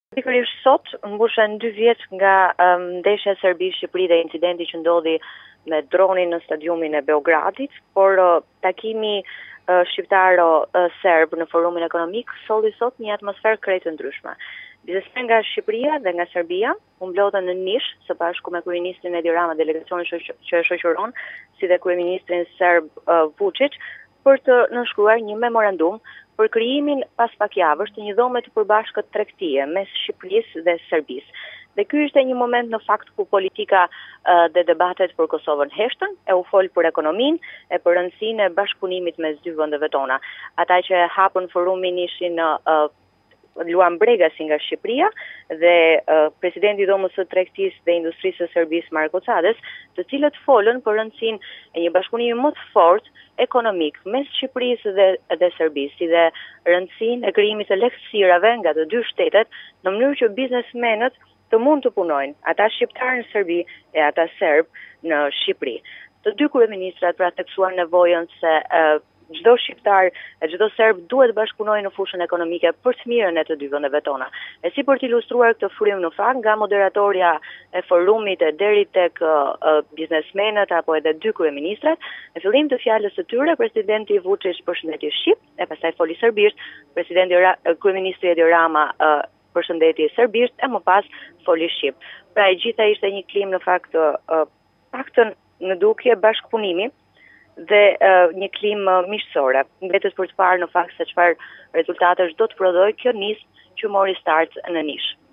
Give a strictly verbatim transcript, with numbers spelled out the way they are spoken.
Pikërisht sot mbushen dy vjet nga um, ndeshja Serbi-Shqipëri dhe incidenti që ndodhi me dronin në stadiumin e Beogradit, por uh, takimi uh, shqiptaro-serb në forumin ekonomik solli sot një atmosferë krejt të ndryshme. Biznesmen nga Shqipëria dhe nga Serbia u mblodhen në Nish së bashku me kryeministrin Edi Rama, delegacionin që e shoqëron, si dhe kryeministrin serb uh, Vučić, për të nënshkruar një memorandum për krijimin pas pak javësh të një dhome të përbashkët tregtie mes Shqipërisë dhe Serbisë. Dhe ky ishte një moment në fakt ku politika uh, dhe debatet për Kosovën heshtën, e u fol për ekonominë, e për rëndësinë e bashkëpunimit mes dy vendeve tona. Ata që hapën forumin ishin uh, Luan Brega si nga Shqipëria dhe uh, presidenti i Dhomës së Tregtisë dhe Industrisë së Serbisë Marko Cades, të cilët folën për rëndësinë e një bashkëpunimi më të fortë ekonomik mes Shqipërisë dhe, dhe Serbisë, si dhe rëndësinë e krijimit të lehtësirave nga të dy shtetet në mënyrë që biznesmenët të mund të punojnë, ata shqiptarë në Serbi e ata serb në Shqipëri. Të dy kryeministrat pra theksuan nevojën se uh, çdo shqiptar e çdo serb duhet bashkëpunojë në fushën ekonomike për të mirën e të dy vendeve tona. E si për të ilustruar këtë frym në fakt, nga moderatorja e forumit e deri tek uh, uh, biznesmenët apo edhe dy kryeministrat, në fillim të fjalës së tyre presidenti Vučić përshëndeti shqip, e pastaj foli serbisht, presidenti Ra kryeministri Edi Rama uh, përshëndeti serbisht e më pas foli shqip. Pra e gjitha ishte një klim në fakt uh, paktën në dukje bashkëpunimi dhe uh, një klim uh, miqësore. Mbetet për të parë në fakt se çfarë rezultatesh do të prodhoj kjo nis që mori start në Nish.